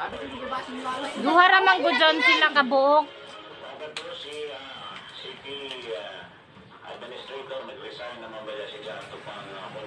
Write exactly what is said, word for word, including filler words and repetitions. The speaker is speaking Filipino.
Duha ra man gud dyan sila kabuok. Administrator, nag-resign naman ba siya sa